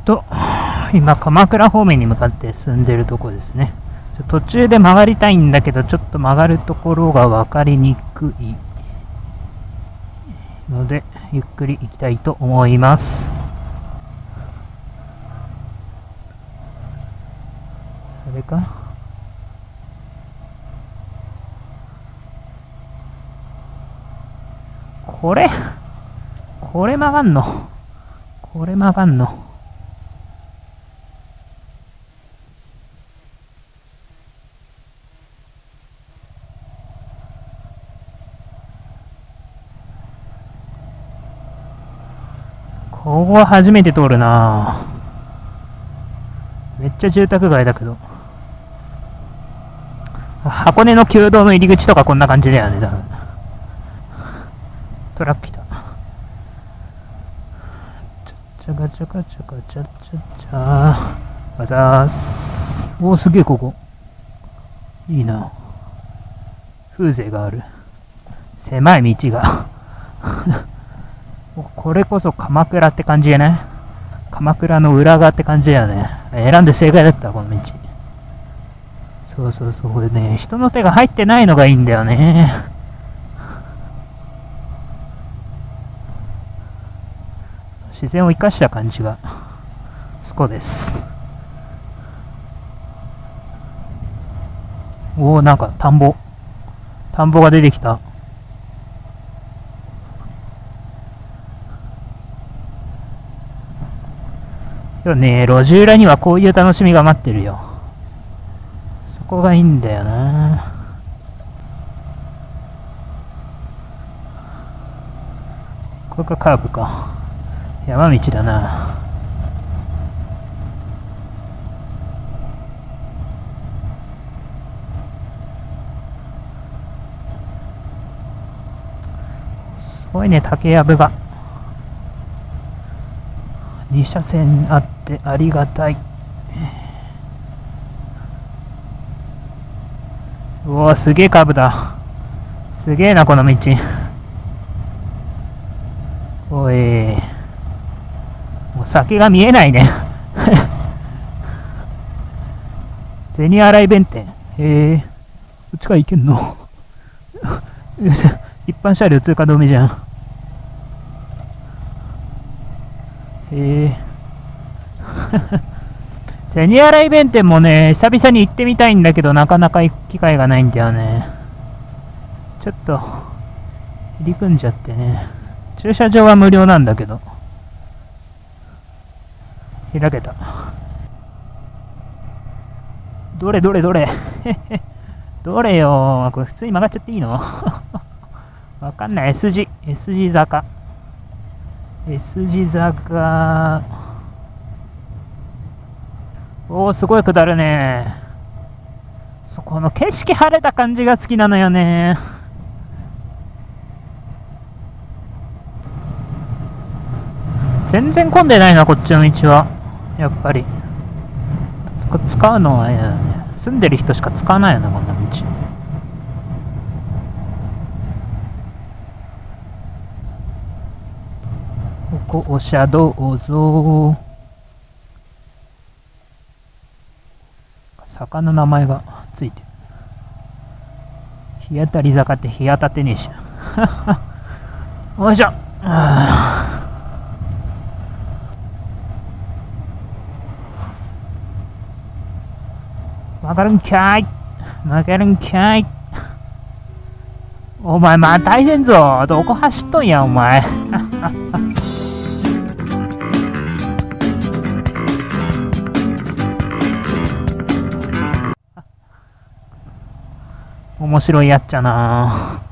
今、鎌倉方面に向かって進んでるとこですね。途中で曲がりたいんだけど、ちょっと曲がるところが分かりにくいので、ゆっくり行きたいと思います。それかこれ曲がんのここは初めて通るな。めっちゃ住宅街だけど。箱根の旧道の入り口とかこんな感じだよね、多分。トラック来た。ちゃガチャガチャガチャチャチャー。わざーす。おー、すげえここ。いいな。風情がある。狭い道が。これこそ鎌倉って感じじゃない？鎌倉の裏側って感じだよね。選んで正解だった、この道。そう、これね、人の手が入ってないのがいいんだよね。自然を生かした感じが、そこです。おお、なんか田んぼが出てきた。でもね、路地裏にはこういう楽しみが待ってるよ。そこがいいんだよな。これがカーブか。山道だな。すごいね、竹やぶが。2車線あってありがたい。うおー、すげえカーブだ。すげえな、この道。おい。もう先が見えないね。銭洗弁天。へえ。こっちから行けんの？一般車両通過止めじゃん。へえ。銭洗弁天もね、久々に行ってみたいんだけど、なかなか行く機会がないんだよね。ちょっと、入り組んじゃってね。駐車場は無料なんだけど。開けた。どれどれどれよ。これ普通に曲がっちゃっていいの？わかんない。S 字坂。S 字坂。おー、すごい下るね。そこの景色晴れた感じが好きなのよね。全然混んでないな、こっちの道は。やっぱり。使うのはね、住んでる人しか使わないよな、こんな道。ここお車道ぞ。坂の名前がついてる。日当たり坂って日当たってねえし。よいしょ。曲がるんかい。お前またいでんぞ。どこ走っとんや、お前。面白いやっちゃな。